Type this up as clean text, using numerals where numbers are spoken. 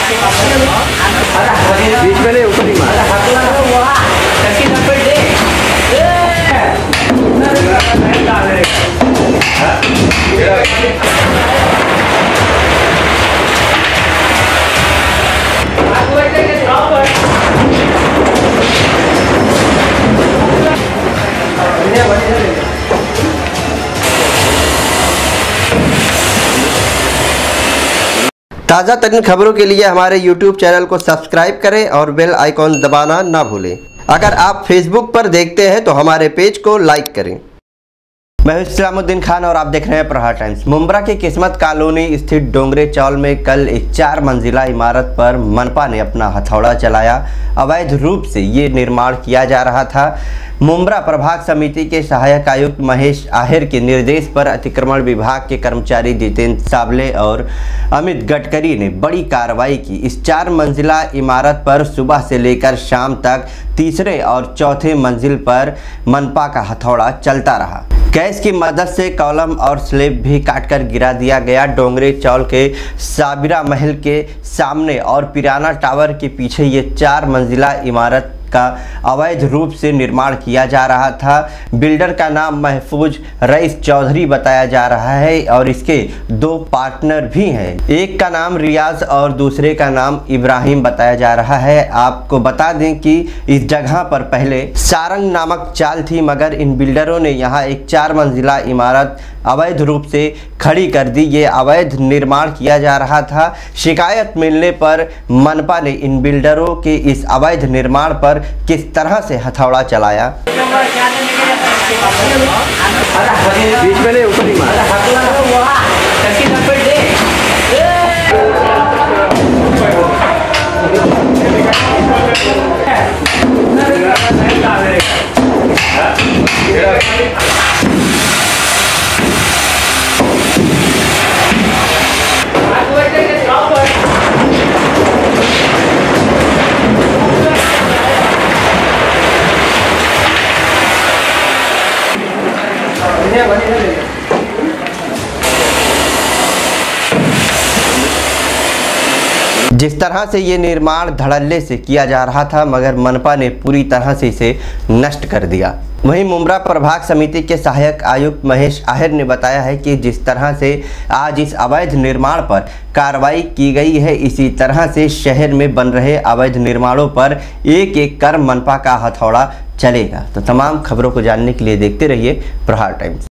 बीच में ले ऊपर ही मार। ताज़ा तरीन खबरों के लिए हमारे YouTube चैनल को सब्सक्राइब करें और बेल आइकॉन दबाना ना भूलें। अगर आप Facebook पर देखते हैं तो हमारे पेज को लाइक करें। मैं हूं इस्लामुद्दीन खान और आप देख रहे हैं प्रहार टाइम्स। मुंब्रा की किस्मत कॉलोनी स्थित डोंगरे चौल में कल एक 4 मंजिला इमारत पर मनपा ने अपना हथौड़ा चलाया। अवैध रूप से ये निर्माण किया जा रहा था। मुंब्रा प्रभाग समिति के सहायक आयुक्त महेश आहिर के निर्देश पर अतिक्रमण विभाग के कर्मचारी जितेंद्र साबले और अमित गडकरी ने बड़ी कार्रवाई की। इस 4 मंजिला इमारत पर सुबह से लेकर शाम तक तीसरे और चौथे मंजिल पर मनपा का हथौड़ा चलता रहा। गैस की मदद से कॉलम और स्लैब भी काटकर गिरा दिया गया। डोंगरे चौल के साबिरा महल के सामने और पिराना टावर के पीछे ये 4 मंजिला इमारत का अवैध रूप से निर्माण किया जा रहा था। बिल्डर का नाम महफूज रईस चौधरी बताया जा रहा है और इसके 2 पार्टनर भी हैं। एक का नाम रियाज और दूसरे का नाम इब्राहिम बताया जा रहा है। आपको बता दें कि इस जगह पर पहले सारंग नामक चाल थी, मगर इन बिल्डरों ने यहाँ एक 4 मंजिला इमारत अवैध रूप से खड़ी कर दी। ये अवैध निर्माण किया जा रहा था। शिकायत मिलने पर मनपा ने इन बिल्डरों के इस अवैध निर्माण पर किस तरह से हथौड़ा चलाया। बीच में ले ऊपर ही मार। जिस तरह से ये निर्माण धड़ल्ले से किया जा रहा था, मगर मनपा ने पूरी तरह से इसे नष्ट कर दिया। वहीं मुंब्रा प्रभाग समिति के सहायक आयुक्त महेश आहिर ने बताया है कि जिस तरह से आज इस अवैध निर्माण पर कार्रवाई की गई है, इसी तरह से शहर में बन रहे अवैध निर्माणों पर एक एक कर मनपा का हथौड़ा चलेगा। तो तमाम खबरों को जानने के लिए देखते रहिए प्रहार टाइम्स।